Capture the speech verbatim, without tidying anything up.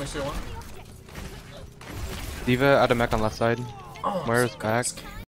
me see one. D.Va out of mech on left side. Oh, Moira's back.